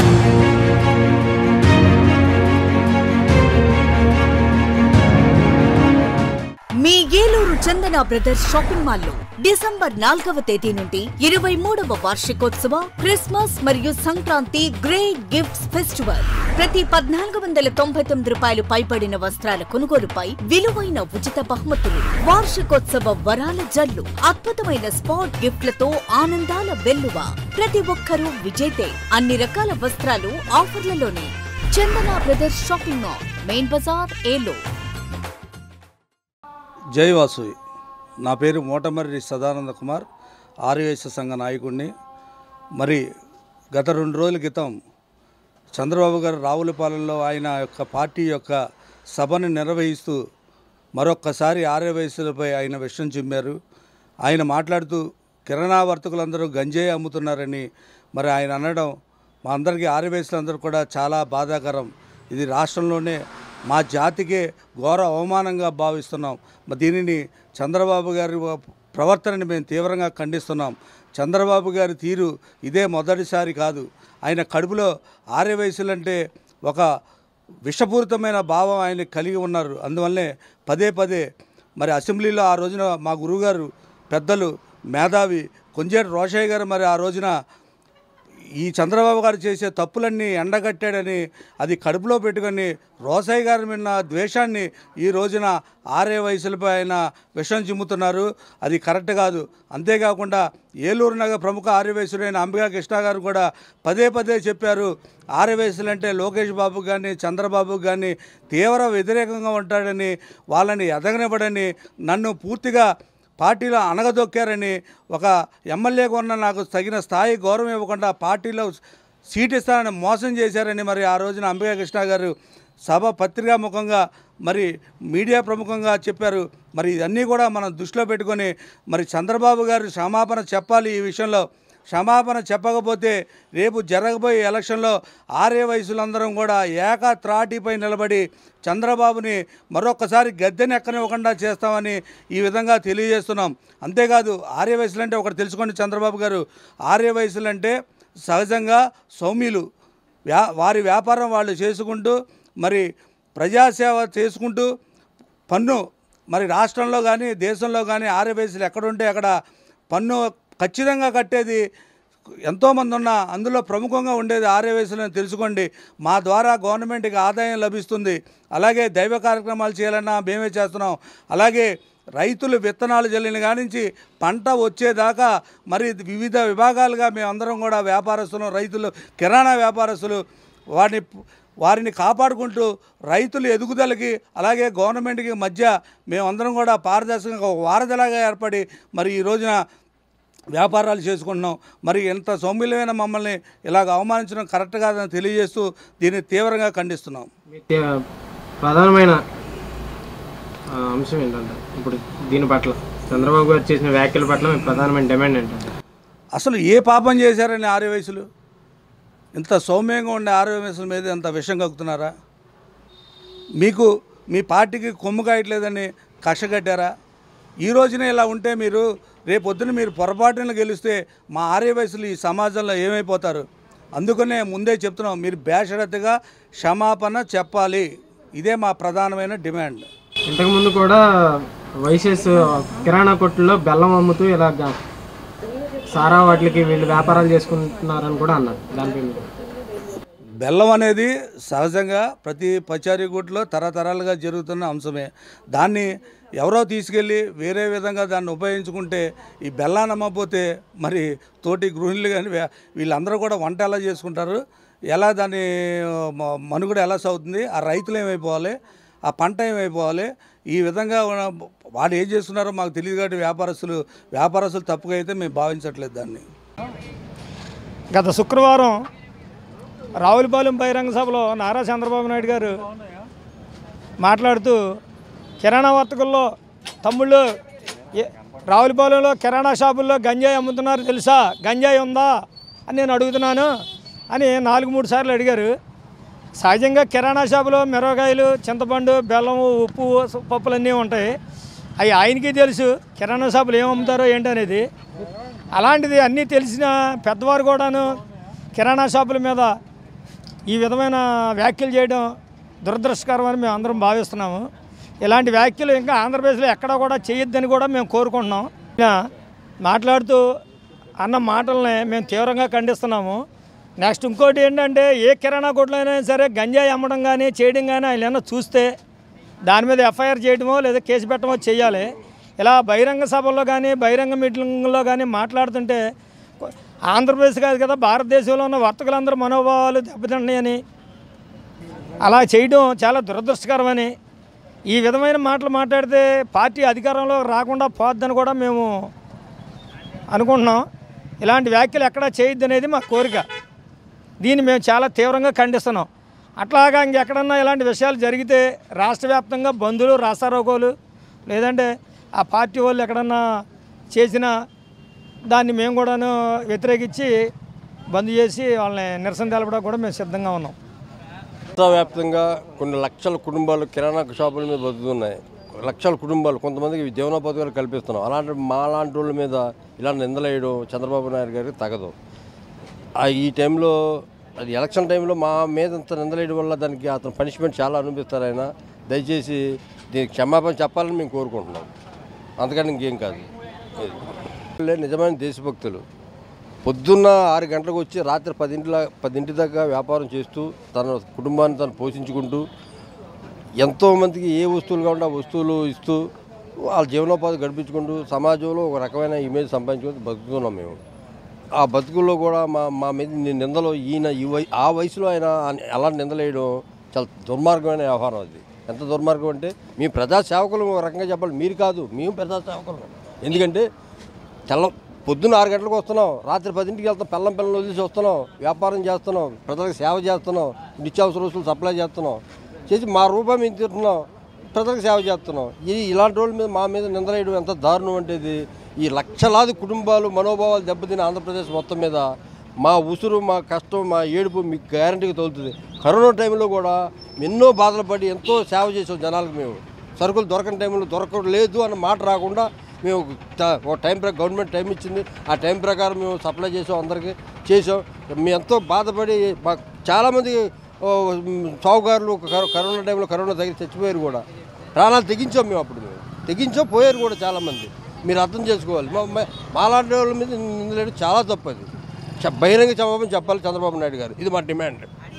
మీ Eluru Chandana brothers shopping మాల్లో December 4వ తేదీ నుండి 23వ వార్షికోత్సవ క్రిస్మస్ మరియు సంక్రాంతి గ్రేట్ గిఫ్ట్స్ ఫెస్టివల్. ప్రతి 1499 రూపాయలు పైబడిన వస్త్రాల కొనుగోలుపై విలువైన ఉచిత బహుమతులు, వార్షికోత్సవ వరాల జల్లు, అద్భుతమైన స్పాట్ గిఫ్ట్లతో ఆనందాల వెల్లువ. ప్రతి ఒక్కరూ విజేతే. అన్ని రకాల వస్త్రాలు ఆఫర్లలోనే. చందన బ్రదర్స్ షాపింగ్ మాల్, మెయిన్ బజార్, ఏలూరు. జై వాసవి. నా పేరు మోటమర్రి సదానంద కుమార్, ఆర్యవైశ్య సంఘ నాయకుడిని. మరి గత 2 రోజుల క్రితం చంద్రబాబు గారు రావులపాలెంలో ఆయన యొక్క పార్టీ యొక్క సభను నిర్వహిస్తూ మరొక్కసారి ఆర్యవైశ్యులపై ఆయన విషయం చిమ్మారు. ఆయన మాట్లాడుతూ కిరాణా వర్తకులందరూ గంజాయి అమ్ముతున్నారని మరి ఆయన అనడం మా అందరికీ ఆర్యవైశ్యులందరూ కూడా చాలా బాధాకరం. ఇది రాష్ట్రంలోనే మా జాతికే ఘోర అవమానంగా భావిస్తున్నాం. దీనిని చంద్రబాబు గారి ప్రవర్తనని మేము తీవ్రంగా ఖండిస్తున్నాం. చంద్రబాబు గారి తీరు ఇదే మొదటిసారి కాదు. ఆయన కడుపులో ఆర్యవైశ్యులంటే ఒక విషపూరితమైన భావం ఆయన కలిగి ఉన్నారు. అందువల్లే పదే పదే మరి అసెంబ్లీలో ఆ రోజున మా గురువుగారు పెద్దలు మేధావి కొంజేటి రోషయ్య గారు మరి ఆ రోజున ఈ చంద్రబాబు గారు చేసే తప్పులన్నీ ఎండగట్టాడని అది కడుపులో పెట్టుకొని రోసయ్య గారి మీద ద్వేషాన్ని ఈ రోజున ఆర్యవైశ్యులపై ఆయన విషం చిమ్ముతున్నారు. అది కరెక్ట్ కాదు. అంతేకాకుండా ఏలూరు నగర ప్రముఖ ఆర్యవైశ్యుడైన అంబికా కృష్ణ గారు కూడా పదే పదే చెప్పారు, ఆర్యవైశ్యులంటే లోకేష్ బాబుకు కానీ చంద్రబాబుకు కానీ తీవ్ర వ్యతిరేకంగా ఉంటాడని, వాళ్ళని ఎదగనివ్వడని, నన్ను పూర్తిగా పార్టీలో అనగదొక్కారని, ఒక ఎమ్మెల్యేగా ఉన్న నాకు తగిన స్థాయి గౌరవం ఇవ్వకుండా పార్టీలో సీట్ ఇస్తానని మోసం చేశారని మరి ఆ రోజున అంబికా కృష్ణ గారు సభ పత్రికా ముఖంగా మరి మీడియా ప్రముఖంగా చెప్పారు. మరి ఇవన్నీ కూడా మనం దృష్టిలో పెట్టుకొని మరి చంద్రబాబు గారు క్షమాపణ చెప్పాలి. ఈ విషయంలో క్షమాపణ చెప్పకపోతే రేపు జరగబోయే ఎలక్షన్లో ఆర్యవైశ్యులందరం కూడా ఏకత్రాటిపై నిలబడి చంద్రబాబుని మరొకసారి గద్దెనెక్కనివ్వకుండా చేస్తామని ఈ విధంగా తెలియజేస్తున్నాం. అంతేకాదు ఆర్యవైశ్యులంటే ఒకటి తెలుసుకోండి చంద్రబాబు గారు, ఆర్యవైశ్యులంటే సహజంగా సౌమ్యులు. వారి వ్యాపారం వాళ్ళు చేసుకుంటూ మరి ప్రజాసేవ చేసుకుంటూ పన్ను మరి రాష్ట్రంలో కానీ దేశంలో కానీ ఆర్యవైశ్యులు ఎక్కడుంటే అక్కడ పన్ను ఖచ్చితంగా కట్టేది ఎంతోమంది ఉన్నా అందులో ప్రముఖంగా ఉండేది ఆర్యవైశ్యులని తెలుసుకోండి. మా ద్వారా గవర్నమెంట్కి ఆదాయం లభిస్తుంది. అలాగే దైవ కార్యక్రమాలు చేయాలన్నా మేమే చేస్తున్నాం. అలాగే రైతులు విత్తనాలు జల్లిన కానించి పంట వచ్చేదాకా మరి వివిధ విభాగాలుగా మేమందరం కూడా వ్యాపారస్తులు, రైతులు, కిరాణా వ్యాపారస్తులు వారిని కాపాడుకుంటూ రైతులు ఎదుగుదలకి అలాగే గవర్నమెంట్కి మధ్య మేమందరం కూడా పారదర్శకంగా ఒక వారధిలాగా ఏర్పడి మరి ఈ రోజున వ్యాపారాలు చేసుకుంటున్నాం. మరి ఎంత సౌమ్యులమైన మమ్మల్ని ఇలాగ అవమానించడం కరెక్ట్ కాదని తెలియజేస్తూ దీన్ని తీవ్రంగా ఖండిస్తున్నాం. ప్రధానమైన అంశం ఏంటంటే ఇప్పుడు దీని పట్ల చంద్రబాబు గారు చేసిన వ్యాఖ్యల పట్ల మీ ప్రధానమైన డిమాండ్ ఏంటంటే అసలు ఏ పాపం చేశారని ఆర్యవైశ్యులు ఇంత సౌమ్యంగా ఉండే ఆర్యవైశ్యుల మీద ఎంత విషం కక్కుతున్నారా? మీకు మీ పార్టీకి కొమ్ము కాయట్లేదని కక్ష కట్టారా? ఈ రోజునే ఇలా ఉంటే మీరు రేపొద్దున మీరు పొరపాటున గెలిస్తే మా ఆర్యవైశ్యులు ఈ సమాజంలో ఏమైపోతారు? అందుకనే ముందే చెప్తున్నాం, మీరు బేషరతుగా క్షమాపణ చెప్పాలి. ఇదే మా ప్రధానమైన డిమాండ్. ఇంతకుముందు కూడా వైసెస్ కిరాణా కొట్టుల్లో బెల్లం అమ్ముతూ ఇలా సారా వాటికి వీళ్ళు వ్యాపారాలు చేసుకుంటున్నారని కూడా అన్నారు. దానిపై బెల్లం అనేది సహజంగా ప్రతి పచారీ కొట్టులో తరతరాలుగా జరుగుతున్న అంశమే. దాన్ని ఎవరో తీసుకెళ్ళి వేరే విధంగా దాన్ని ఉపయోగించుకుంటే ఈ బెల్లాన్ని అమ్మకపోతే మరి తోటి గృహిణులు కానీ వీళ్ళందరూ కూడా వంట ఎలా చేసుకుంటారు? ఎలా దాన్ని మనుగడ ఎలా సాగుతుంది? ఆ రైతులు ఏమైపోవాలి? ఆ పంట ఏమైపోవాలి? ఈ విధంగా వాడు ఏం చేస్తున్నారో మాకు తెలియదు కాబట్టి వ్యాపారస్తులు తప్పుగా అయితే మేము భావించట్లేదు దాన్ని. గత శుక్రవారం రావులపాలెం బహిరంగ సభలో నారా చంద్రబాబు నాయుడు గారు మాట్లాడుతూ కిరాణా వర్తకుల్లో తమ్ముళ్ళు రావులపాలెంలో కిరాణా షాపుల్లో గంజాయి అమ్ముతున్నారు తెలుసా, గంజాయి ఉందా అని నేను అడుగుతున్నాను అని 4-3 సార్లు అడిగారు. సహజంగా కిరాణా షాపులో మిరపకాయలు, చింతపండు, బెల్లము, ఉప్పు, పప్పులన్నీ ఉంటాయి. అవి ఆయనకి తెలుసు కిరాణా షాపులు ఏం అమ్ముతారో ఏంటనేది. అలాంటిది అన్నీ తెలిసిన పెద్దవారు కూడాను కిరాణా షాపుల మీద ఈ విధమైన వ్యాఖ్యలు చేయడం దురదృష్టకరం అని మేము అందరం భావిస్తున్నాము. ఇలాంటి వ్యాఖ్యలు ఇంకా ఆంధ్రప్రదేశ్లో ఎక్కడా కూడా చేయొద్దని కూడా మేము కోరుకుంటున్నాం. మాట్లాడుతూ అన్న మాటల్ని మేము తీవ్రంగా ఖండిస్తున్నాము. నెక్స్ట్ ఇంకోటి ఏంటంటే ఏ కిరాణా కొట్లో అయినా సరే గంజాయి అమ్మడం కానీ చేయడం కానీ ఆయన ఏమన్నా చూస్తే దాని మీద ఎఫ్ఐఆర్ చేయడమో లేదా కేసు పెట్టడమో చేయాలి. ఇలా బహిరంగ సభల్లో కానీ బహిరంగ మీటింగ్లో కానీ మాట్లాడుతుంటే ఆంధ్రప్రదేశ్ కాదు కదా భారతదేశంలో ఉన్న వర్తకులందరూ మనోభావాలు దెబ్బతింటున్నాయని అలా చేయడం చాలా దురదృష్టకరమని, ఈ విధమైన మాటలు మాట్లాడితే పార్టీ అధికారంలో రాకుండా పోద్దని కూడా మేము అనుకుంటున్నాం. ఇలాంటి వ్యాఖ్యలు ఎక్కడా చేయొద్దు అనేది మా కోరిక. దీన్ని మేము చాలా తీవ్రంగా ఖండిస్తున్నాం. అట్లాగా ఇంకెక్కడన్నా ఇలాంటి విషయాలు జరిగితే రాష్ట్ర వ్యాప్తంగా బంధులు రాస్తారోకోలు లేదంటే ఆ పార్టీ వాళ్ళు ఎక్కడన్నా చేసిన దాన్ని మేము కూడాను వ్యతిరేకించి బంద్ చేసి వాళ్ళని నిరసన తెలపడానికి కూడా మేము సిద్ధంగా ఉన్నాం. రాష్ట్ర వ్యాప్తంగా కొన్ని లక్షల కుటుంబాలు కిరాణా షాపుల మీద బతుకుతున్నాయి. లక్షల కుటుంబాలు కొంతమందికి జీవనోపాధి కల్పిస్తున్నాం. అలాంటి మాలాంటి వాళ్ళ మీద ఇలాంటి నిందలేయడం చంద్రబాబు నాయుడు గారికి తగదు. ఈ టైంలో అది ఎలక్షన్ టైంలో మా మీద అంత నిందలేయడం వల్ల దానికి అతను పనిష్మెంట్ చాలా అనుభవిస్తారు. ఆయన దయచేసి దీనికి క్షమాపణ చెప్పాలని మేము కోరుకుంటున్నాం. అందుకని ఇంకేం కాదు. నిజమైన దేశభక్తులు పొద్దున్న 6 గంటలకు వచ్చి రాత్రి 10 దాకా వ్యాపారం చేస్తూ తన కుటుంబాన్ని తను పోషించుకుంటూ ఎంతోమందికి ఏ వస్తువులు కావాలంటే ఆ వస్తువులు ఇస్తూ వాళ్ళ జీవనోపాధి గడిపించుకుంటూ సమాజంలో ఒక రకమైన ఇమేజ్ సంపాదించుకుంటూ బతుకుతున్నాం మేము. ఆ బతుకుల్లో కూడా మా మీద నిందలు ఈయన ఆ వయసులో ఆయన అలా నిందలేయడం చాలా దుర్మార్గమైన వ్యవహారం. అది ఎంత దుర్మార్గం అంటే మేము ప్రజాసేవకులు ఒక రకంగా చెప్పాలి. మీరు కాదు, మేము ప్రజాసేవకులు. ఎందుకంటే పొద్దున్న 6 గంటలకు వస్తున్నాం, రాత్రి 10కి వెళ్తాం, పిల్లలు వదిలేసి వస్తున్నాం, వ్యాపారం చేస్తున్నాం, ప్రజలకు సేవ చేస్తున్నాం, నిత్యావసర వస్తువులు సప్లై చేస్తున్నాం, చేసి మా రూపాయి మేము తింటున్నాం, ప్రజలకు సేవ చేస్తున్నాం. ఇలాంటి వాళ్ళ మీద మా మీద నిందలేయడం ఎంత దారుణం అంటే ఈ లక్షలాది కుటుంబాలు మనోభావాలు దెబ్బతిని ఆంధ్రప్రదేశ్ మొత్తం మీద మా ఉసురు, మా కష్టం, మా ఏడుపు మీకు గ్యారంటీగా తగులుతుంది. కరోనా టైంలో కూడా ఎన్నో బాధలు పడి ఎంతో సేవ చేసాం జనాలకు. మేము సరుకులు దొరకని టైంలో దొరకలేదు అన్న మాట రాకుండా మేము ఒక టైం గవర్నమెంట్ టైం ఇచ్చింది, ఆ టైం ప్రకారం మేము సప్లై చేసాం, అందరికీ చేసాం. మేము ఎంతో బాధపడి మాకు చాలామంది సాగుగారులు కరోనా టైంలో కరోనా దగ్గర చచ్చిపోయారు కూడా, ప్రాణాలు తెగించాం మేము. అప్పుడు మేము తెగించాం, పోయారు కూడా చాలామంది. మీరు అర్థం చేసుకోవాలి. మాలాంటి వాళ్ళ మీద నిందలేడు చాలా తప్పు. అది బహిరంగ క్షమాపణ చెప్పాలి చంద్రబాబు నాయుడు గారు. ఇది మా డిమాండ్.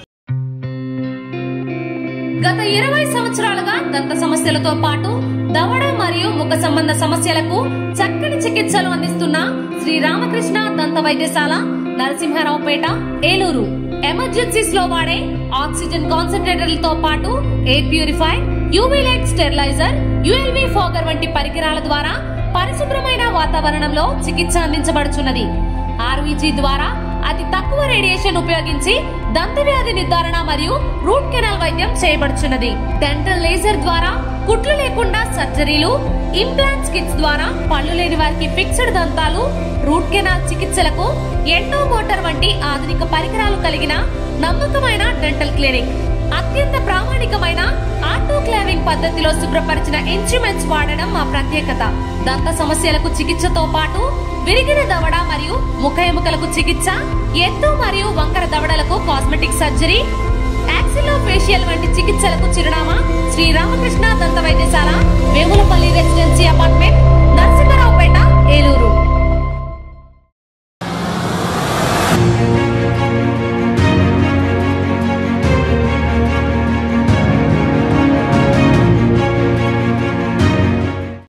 గత 20 సంవత్సరాలుగా దంత సమస్యలతో పాటు దవడ మరియు ముఖ సంబంధ సమస్యలకు చక్కని చికిత్సలు అందిస్తున్న శ్రీ రామకృష్ణ దంత వైద్యశాల, నరసింహారావుపేట, ఏలూరు. ఎమర్జెన్సీస్ లో వాడే ఆక్సిజన్ కాన్సంట్రేటర్లతో పాటు air purifier, UV light sterilizer, ULV fogger వంటి పరికరాల ద్వారా పరిశుభ్రమైన వాతావరణంలో చికిత్స అందించబడుచున్నది. ఆర్వీజీ ద్వారా అతి తక్కువ రేడియేషన్ ఉపయోగించి దంత వ్యాధి నిర్ధారణ మరియు రూట్ కెనాల్ వైద్యం చేయబడుచున్నది. డెంటల్ లేజర్ ద్వారా కుట్లు లేకుండా సర్జరీలు, ఇంప్లాంట్స్ కిట్స్ ద్వారా పళ్ళు లేని వారికి ఫిక్స్డ్ దంతాలు, రూట్ కెనాల్ చికిత్సలకు ఎండో మోటార్ వంటి ఆధునిక పరికరాలు కలిగిన నమ్మకమైన డెంటల్ క్లినిక్. అత్యంత ప్రామాణికమైన ఆటోక్లావింగ్ పద్ధతిలో శుభ్రపరిచిన ఇన్స్ట్రుమెంట్స్ వాడడం మా ప్రత్యేకత. దంత సమస్యలకు చికిత్సతో పాటు విరిగిన దవడ మరియు ముఖ ఎముకలకు చికిత్స, ఎత్తు మరియు వంకర దవడలకు కాస్మెటిక్ సర్జరీ, యాక్సిలోఫేషియల్ వంటి చికిత్సలకు చిరునామా శ్రీ రామకృష్ణ దంత వైద్యశాల, వేములపల్లి రెసిడెన్సీ అపార్ట్మెంట్, నరసింహారావుపేట, ఏలూరు.